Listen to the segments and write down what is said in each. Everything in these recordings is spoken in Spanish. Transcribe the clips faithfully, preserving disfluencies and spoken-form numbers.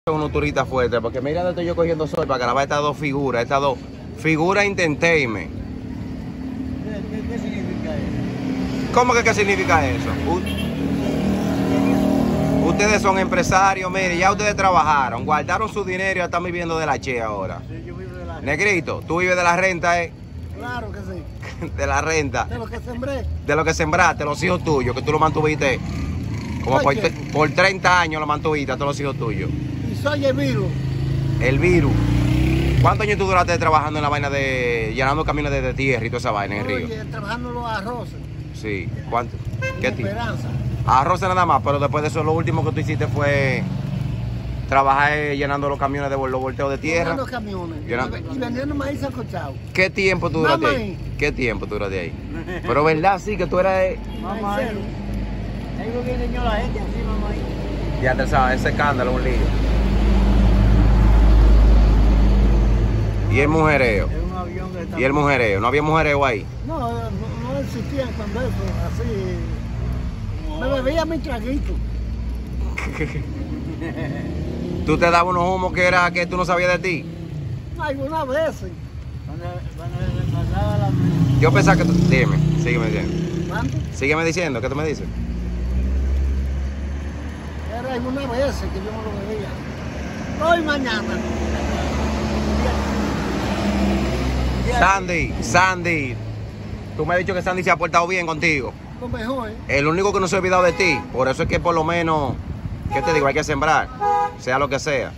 unos turistas fuertes, porque mira dónde estoy yo cogiendo sol para grabar estas dos figuras, estas dos figuras entertainment. ¿Qué, qué, qué significa eso? ¿Cómo que qué significa eso? U ustedes son empresarios, mire, ya ustedes trabajaron, guardaron su dinero y ya están viviendo de la che ahora. Sí, yo vivo de la renta. Negrito, tú vives de la renta, ¿eh? Claro que sí. De la renta. De lo que sembré. De lo que sembraste, los hijos tuyos, que tú lo mantuviste. Como por, por treinta años lo mantuviste a todos los hijos tuyos. Y soy el virus. El virus. ¿Cuántos años tú duraste trabajando en la vaina de llenando camiones de, de tierra y toda esa vaina en el río? Oye, trabajando en los arroces. Sí. ¿Cuánto? En ¿Qué tiempo? Esperanza. Arroces nada más, pero después de eso lo último que tú hiciste fue trabajar eh, llenando los camiones de los volteos de tierra. Llenando camiones. Llenando... Y vendiendo maíz sancochado. ¿Qué tiempo tú duraste ahí? ¿Qué tiempo tú duraste ahí? Pero verdad, sí, que tú eras... Eh... Mamá, ahí. Ahí lo que enseñó la gente así, mamá. Ahí. Ya te sabes, ese escándalo es un lío. Y el mujereo. Es un avión que está... Y el mujereo. ¿No había mujereo ahí? No, no, no existían cuando eso, así. Me bebía mi traguito. ¿Tú te dabas unos humos que era que tú no sabías de ti? Algunas veces. Cuando, cuando le pasaba la... Yo pensaba que tú... Dime, sígueme diciendo. ¿Cuánto? Sígueme diciendo, ¿qué tú me dices? Era algunas veces que yo me lo bebía. Hoy mañana. Sandy, Sandy. Tú me has dicho que Sandy se ha portado bien contigo. Lo mejor, ¿eh? El único que no se ha olvidado de ti. Por eso es que por lo menos, ¿qué te digo? Hay que sembrar. Sea lo que sea.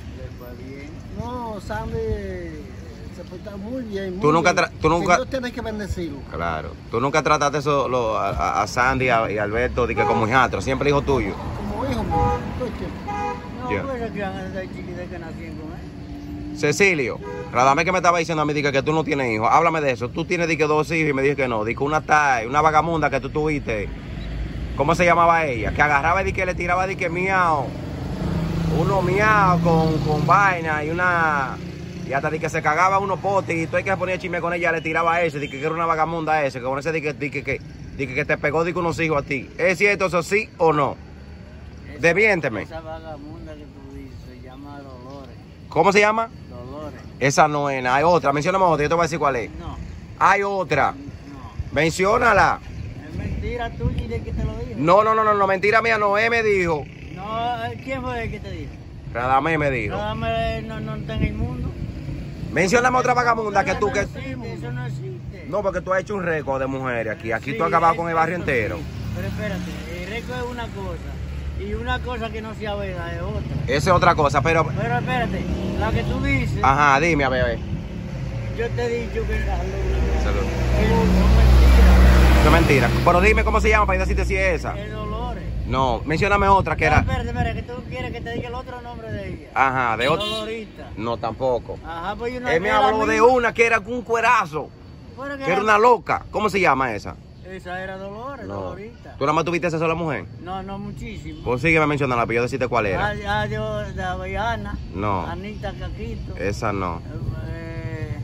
No, Sandy se porta muy bien. Muy Tú nunca... bien. Tú nunca... Dios tiene que bendecirlo. Claro. Tú nunca trataste eso lo, a, a Sandy a, y a Alberto de que como hijastro. Siempre hijo tuyo. Como hijo mío. No, Yeah. pues que desde chiquita que nací con él. Cecilio, Radamés que me estaba diciendo a mí dice que tú no tienes hijos. Háblame de eso. Tú tienes dice, dos hijos y me dije que no. Dice una tai, una vagamunda que tú tuviste. ¿Cómo se llamaba ella? Que agarraba y que le tiraba de que miau. Uno miau con, con vaina y una... Y hasta de que se cagaba unos potes y tú hay que poner chisme con ella, le tiraba a ese, de que era una vagamunda ese, que con ese de que, de que, que, de que te pegó de que unos hijos a ti. ¿Es cierto eso sí o no? Esa, Deviénteme. Esa vagamunda que tú dices se llama Dolores. ¿Cómo se llama? Dolores. Esa no es, hay otra, mencióname otra, yo te voy a decir cuál es. No. Hay otra. No. Menciónala. Es mentira tuya y de que te lo dijo. No, no, no, no, no, mentira mía, Noé me dijo. No, ¿quién fue el que te dijo? Radamés me dijo. Radamés no, no está en el mundo. Mencióname otra vagamunda que tú no que... existe, eso no existe. No, porque tú has hecho un récord de mujeres aquí. Aquí Sí, tú has acabado es- con el barrio eso entero. sí. Pero espérate, el récord es una cosa. Y una cosa que no sea verdad es otra. Esa es otra cosa, pero... Pero espérate, la que tú dices, Ajá, dime, a ver, a ver. yo te he dicho que Salud. que no es No es mentira. Pero dime cómo se llama para decirte si es esa. mentira, es Dolores. No, mencióname otra que No, era... espérate, espérate, que tú quieres que te diga el otro nombre de ella. Ajá, de otra... Dolorita. No, tampoco. Ajá, pues yo no Él me era la habló de misma. una que era un cuerazo, Bueno, que era una loca. ¿Cómo se llama esa? Esa era Dolores, No. Dolorita. ¿Tú nada más tuviste esa sola mujer? No, no muchísimo. Pues sígueme mencionando para yo decirte cuál era. Adiós, adiós, de Aviana. No. Anita Caquito. Esa no. Eh,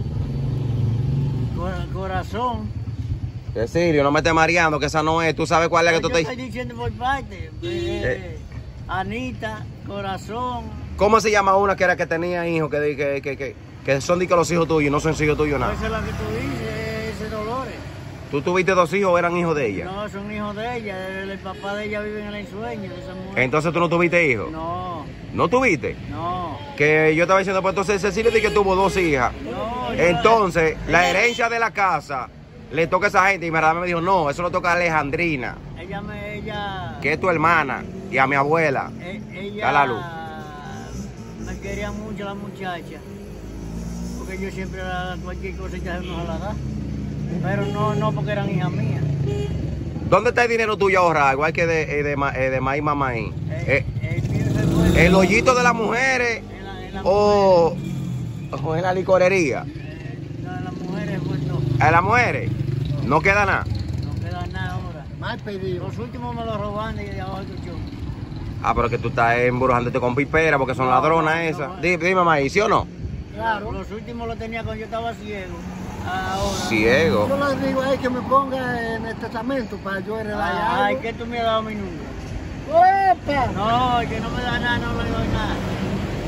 cor- corazón. Cecilio, no me estés mareando, que esa no es. ¿Tú sabes cuál es que tú Yo te... estoy diciendo por parte. Eh, Eh. Anita, corazón. ¿Cómo se llama una que era que tenía hijos, que, di- que, que, que, que son di que los hijos tuyos, no son hijos tuyos nada? Esa es la que tú dices, ese Dolores. ¿Tú tuviste dos hijos o eran hijos de ella? No, son hijos de ella. El, el papá de ella vive en el ensueño de esa mujer. Entonces tú no tuviste hijos. No, ¿No tuviste? no. Que yo estaba diciendo, pues entonces Cecilio dice que tuvo dos hijas. No, yo- Entonces, la herencia de la casa le toca a esa gente. Y me dijo, no, eso lo toca a Alejandrina, Ella me, ella. que es tu hermana, y a mi abuela. Eh, ella Da la luz. me quería mucho la muchacha, porque yo siempre la, cualquier cosita se nos la da, pero no, no porque eran hijas mías. ¿Dónde está el dinero tuyo ahorrado? Igual que de, eh, de, ma- eh, de maíz mamaín. Eh, Eh, el mío se fue ¿El hoyito de las mujeres en la, en la o, o en la licorería? mujer, eh, no, en las mujeres fue todo, ¿A las mujeres? No queda nada. no queda nada ahora. Mal pedido. Los últimos me los roban de abajo del colchón. Ah, pero que tú estás embrujándote con pipera porque son No, ladronas no, esas. no. Dime, dime, maíz, ¿sí o no? Claro. Los últimos los tenía cuando yo estaba ciego. Ahora. Ciego. Yo le digo a él que me ponga en el testamento para yo heredar. Ay, ay, que tú me has dado mi número. ¡Opa! No, que no me da nada, no le doy nada.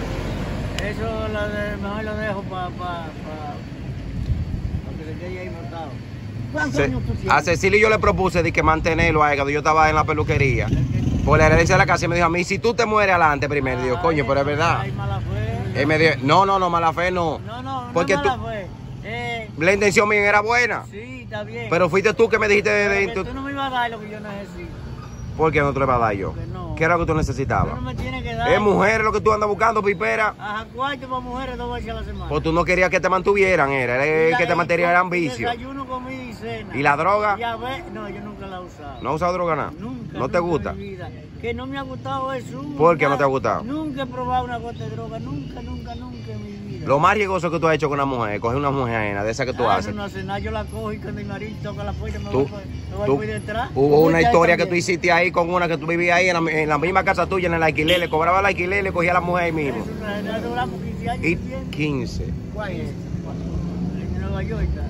Eso lo de, mejor lo dejo para pa, pa, pa que se quede ahí montado. ¿Cuántos Ce- años tú tienes? a Cecilio yo le propuse de que mantenerlo ahí cuando yo estaba en la peluquería. Por la herencia de la casa y me dijo a mí, si tú te mueres adelante primero. Y digo, coño, pero es verdad. Ay, mala fe. Él me dijo, no, no, no, mala fe no. No, no, no Porque es mala tú- fe. Eh, La intención mía era buena. sí, está bien. Pero fuiste tú que me dijiste de, Pero de- que tú- tú no me ibas a dar lo que yo necesito. ¿Por qué no te lo iba a dar yo? Que no. ¿Qué era lo que tú Tú necesitabas? no me tienes que dar. Es mujer lo que tú andas buscando, pipera. Ajá, cuarto para mujeres dos veces a la semana. Pues tú no querías que te mantuvieran, era Y el la- que te y mantuvieran con- vicio. Desayuno, comida y cena. ¿Y la droga? Y a ver, no, yo nunca la he usado. ¿No has usado droga nada? Nunca. ¿No te nunca gusta? en mi vida. Que no me ha gustado eso. ¿Por qué no nunca. te ha gustado? Nunca he probado una gota de droga. Nunca, nunca, nunca en mi vida. Lo más riesgoso que tú has hecho con una mujer, coger una mujer ajena, de esa que tú Ah, haces. eso no hace nada. Yo la cojo y cuando mi marido toca la puerta me Tú- voy, por- me voy tú- por detrás. Hubo una Fuiste ahí historia que también. tú hiciste ahí con una que tú vivías ahí en la, en la misma casa tuya, en el alquiler, le cobraba el alquiler y le cogía a la mujer ahí mismo. Eso, no- no duramos quince años Y viviendo quince. ¿Cuál es? en Nueva York. está.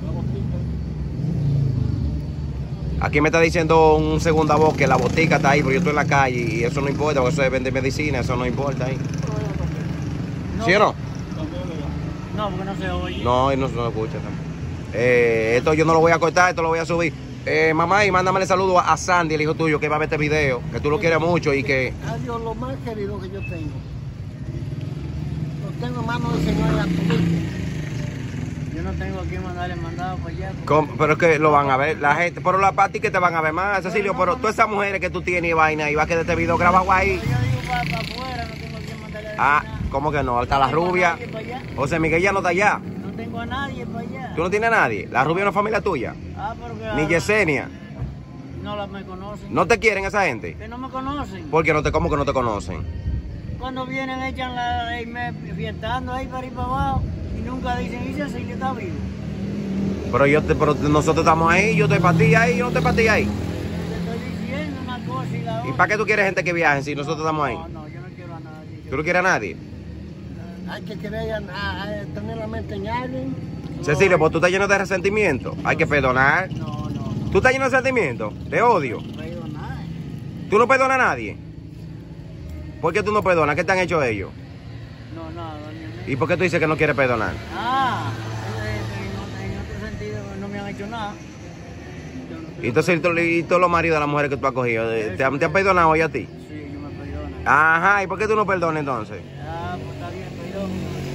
Aquí me está diciendo un segunda voz que la botica está ahí, pero yo estoy en la calle y eso no importa, porque eso es vender medicina, eso no importa ahí. No, ¿Sí o no? No, porque no se oye. No, y no se lo escucha tampoco. Eh, esto yo no lo voy a cortar, esto lo voy a subir. Eh, mamá, y mándame saludo a Sandy, el hijo tuyo, que va a ver este video, que tú lo quieres mucho y que... Adiós, lo más querido que yo tengo. Lo tengo en manos del Señor y la política. Yo no tengo a quién mandarle mandado para allá. porque- ¿Cómo? Pero es que lo van a ver, la gente, pero la para ti que te van a ver más, Cecilio, pero todas esas mujeres que tú tienes y vaina, y va a quedar este video grabado ahí. Pero yo digo para, afuera, no tengo a quién mandarle a Ah, nada. ¿cómo que no? Está No la tengo a rubia. nadie para allá. José Miguel ya no está allá. No tengo a nadie para allá. Tú no tienes a nadie. La rubia no es familia tuya. Ah, pero que Ni ahora Yesenia. no la me conocen. ¿No te quieren esa gente? Que no me conocen. ¿Por qué no te, cómo que no te conocen? Cuando vienen echan la y me fiestando ahí para ir para abajo y nunca dicen, ¿y Cecilio está vivo? Pero yo te, pero nosotros estamos ahí, yo estoy para ti ahí, yo no estoy para ti ahí. Te estoy diciendo una cosa y la otra. ¿Y para qué tú quieres gente que viaje si nosotros estamos ahí? No, no, yo no quiero a nadie. ¿Tú no quieres a nadie? Hay que querer a- a- a tener la mente en alguien. Cecilio, pues tú estás lleno de resentimiento. Hay que perdonar. No, no, no. ¿Tú estás lleno de resentimiento? De odio. Perdonar. ¿Tú no perdonas a nadie? ¿Por qué tú no perdonas? ¿Qué te han hecho ellos? No, nada, ni ¿Y por qué tú dices que no quieres perdonar? Ah, eh, eh, en, en otro sentido no me han hecho nada. Yo no- Y entonces, y to- y todos los maridos de las mujeres que tú has cogido, ¿te, han- te han perdonado hoy a ti? Sí, yo me perdono. Ajá, ¿y por qué tú no perdonas entonces? Ah, pues está bien, perdón.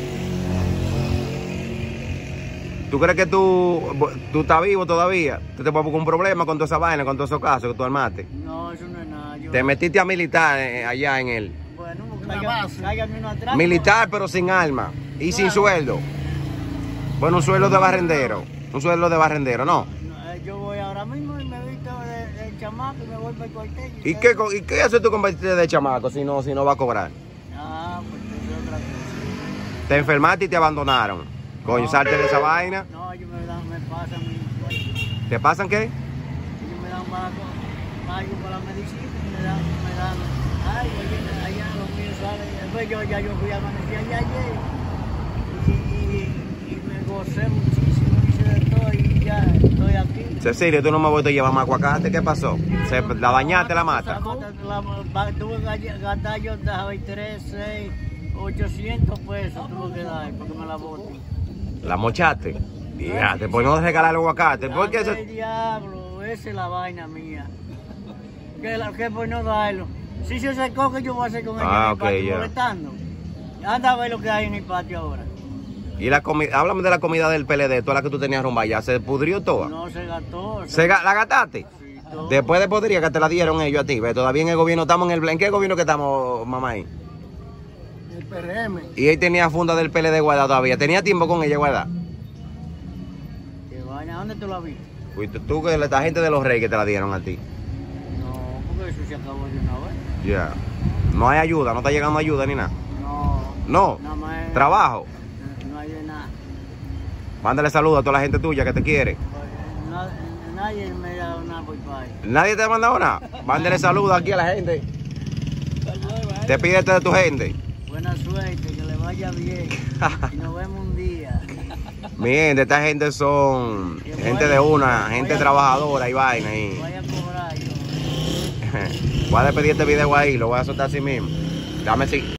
¿Tú crees que tú, tú estás vivo todavía? ¿Tú te puedes buscar un problema con toda esa vaina, con todos esos casos que tú armaste? No, eso no es nada. Yo, Te metiste a militar eh, allá en el... bueno, porque Una caiga- base. cáigame uno atrás. Militar pero sin arma y sin Claro. sueldo. Bueno, un sueldo de barrendero. Un sueldo de barrendero, ¿no. No, eh, yo voy ahora mismo y me visto de, de chamaco y me voy para el cuartel. ¿Y qué, co- y qué haces tú con vestirte de chamaco si no, si no va a cobrar? Ah, pues eso es otra cosa. Te enfermaste y te abandonaron. Coño, No. salte de esa vaina. No, ellos me dan, me pasan mi cuarto. ¿Te pasan qué? Ellos me dan para, para algo para la medicina y me dan, me dan. Ay, oye, allá los míos salen. Después yo ya yo fui a amanecer allá ayer y, y, y me gocé muchísimo, hice de todo y ya estoy aquí. Cecilio, tú no me vuelto a llevar más aguacate. ¿Qué pasó? Se, ¿La dañaste la mata? Esa mata, la- va- Tuve que gastar yo tres, seis, ochocientos pesos tuve que dar porque me la boten. ¿La mochaste? Fíjate, pues no regalar el aguacate. ¿Por qué Ande eso? el diablo, esa es la vaina mía. Que, la, que por no darlo. Si se secó, ¿qué yo voy a hacer con ella Ah, en el ok, patio ya. molestando? Anda a ver lo que hay en el patio ahora. Y la comida, háblame de la comida del P L D, toda la que tú tenías rumba ya, ¿se pudrió toda? No se gastó. ¿Se ga- ¿La gastaste? Sí, todo. Después de podría que te la dieron ellos a ti, ¿ves? Todavía en el gobierno estamos en el... ¿En qué gobierno que estamos, mamá? Ahí? El P R M. Y él tenía funda del P L D guardada todavía. ¿Tenía tiempo con ella guardada? ¿Qué vaina? ¿Dónde tú la viste? Fuiste tú que la gente de los reyes que te la dieron a ti. No, porque eso se acabó de una vez. Ya. No hay ayuda, no está llegando ayuda ni nada. No. No. Nada más es- Trabajo. No hay de nada. Mándale saludos a toda la gente tuya que te quiere. Pues, na- nadie me ha dado nada por país. ¿Nadie te ha mandado nada? Mándale saludos aquí a la gente. Te pide de tu gente. Buena suerte, que le vaya bien. Y nos vemos un día. Mi gente, esta gente son gente de una, gente trabajadora y vaina. Y Vaya a cobrar yo. voy a despedir este video ahí, lo voy a soltar así mismo. Dame así.